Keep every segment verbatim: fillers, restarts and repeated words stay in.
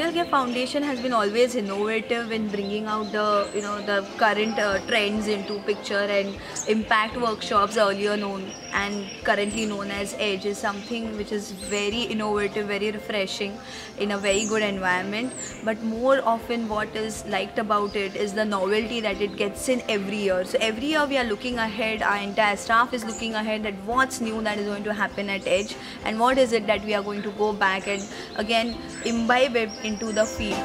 Edelgift Foundation has been always innovative in bringing out the you know the current uh, trends into picture, and impact workshops, earlier known and currently known as EDGE, is something which is very innovative, very refreshing in a very good environment. But more often what is liked about it is the novelty that it gets in every year. So every year we are looking ahead, our entire staff is looking ahead at what's new that is going to happen at EDGE, and what is it that we are going to go back and again imbibe it into the field.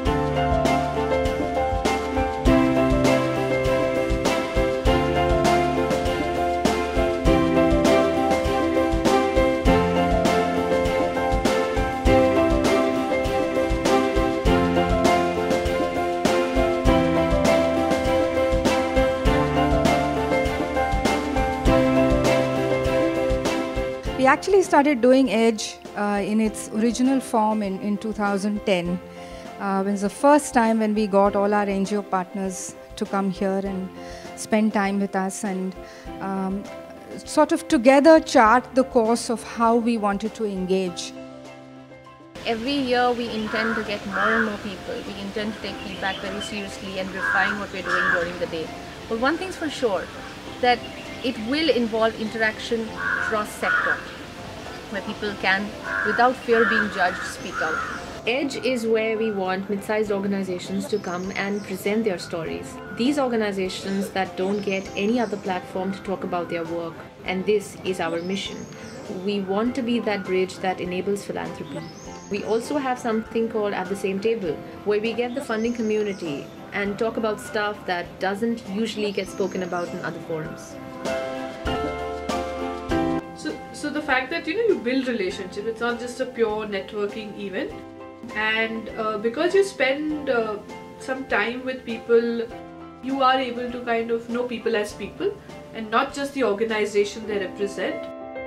We actually started doing EDGE uh, in its original form in, in two thousand ten. Uh, it was the first time when we got all our N G O partners to come here and spend time with us, and um, sort of together chart the course of how we wanted to engage. Every year we intend to get more and more people. We intend to take feedback very seriously and refine what we're doing during the day. But one thing's for sure, that it will involve interaction cross-sector, where people can, without fear being judged, speak out. EDGE is where we want mid-sized organizations to come and present their stories. These organizations that don't get any other platform to talk about their work, and this is our mission. We want to be that bridge that enables philanthropy. We also have something called At the Same Table, where we get the funding community and talk about stuff that doesn't usually get spoken about in other forums. So, so the fact that you know you build relationships, it's not just a pure networking event, and uh, because you spend uh, some time with people, you are able to kind of know people as people and not just the organization they represent.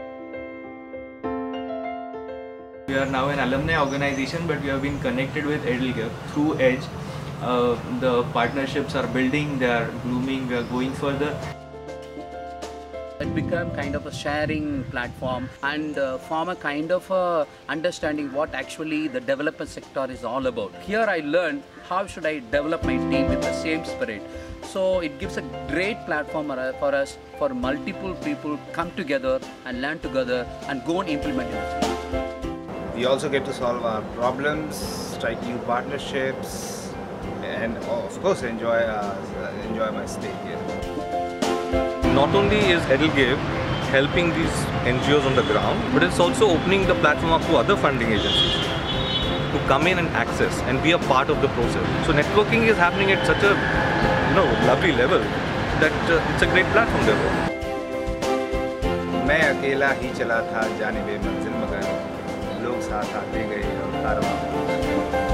We are now an alumni organization, but we have been connected with Edelgift through EDGE. Uh, the partnerships are building, they are blooming, we are going further. It became kind of a sharing platform and uh, form a kind of a understanding what actually the developer sector is all about. Here I learned how should I develop my team with the same spirit. So it gives a great platform for us, for multiple people come together and learn together and go and implement it. We also get to solve our problems, strike new partnerships, and of course enjoy, uh, enjoy my stay here. Not only is Edelgift helping these N G Os on the ground, but it's also opening the platform up to other funding agencies to come in and access and be a part of the process. So networking is happening at such a you know lovely level that uh, it's a great platform there. मैं अकेला ही चला था जानिबे मंजिल मगर लोग साथ आते गए और कारवां